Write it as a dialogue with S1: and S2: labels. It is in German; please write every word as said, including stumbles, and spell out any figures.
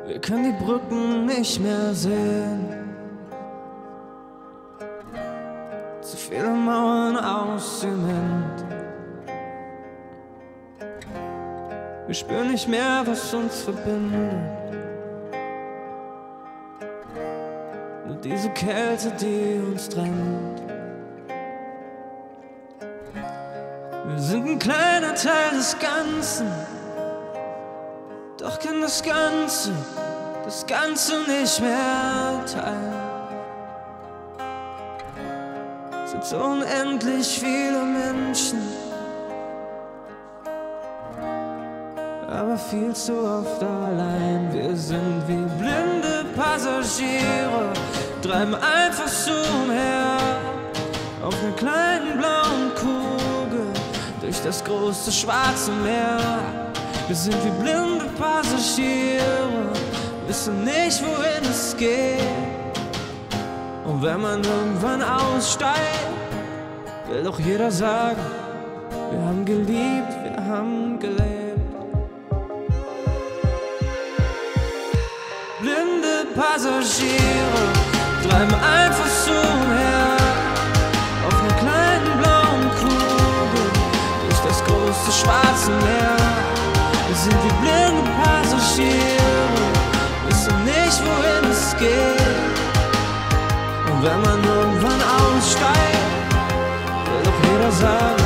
S1: Wir können die Brücken nicht mehr sehen. Zu viele Mauern aus Zement. Wir spüren nicht mehr, was uns verbindet. Nur diese Kälte, die uns trennt. Wir sind ein kleiner Teil des Ganzen. Doch kann das Ganze, das Ganze nicht mehr teilen. Es sind so unendlich viele Menschen, aber viel zu oft allein. Wir sind wie blinde Passagiere, treiben einfach so umher auf einer kleinen blauen Kugel durch das große schwarze Meer. Wir sind wie blinde Passagiere, wissen nicht, wohin es geht. Und wenn man irgendwann aussteigt, will doch jeder sagen, wir haben geliebt, wir haben gelebt. Blinde Passagiere treiben einfach so umher auf einer kleinen blauen Kugel durch das große schwarze Meer. Wir sind wie blinde Passagiere, wissen nicht, wohin es geht. Und wenn man irgendwann aussteigt, will doch jeder sagen,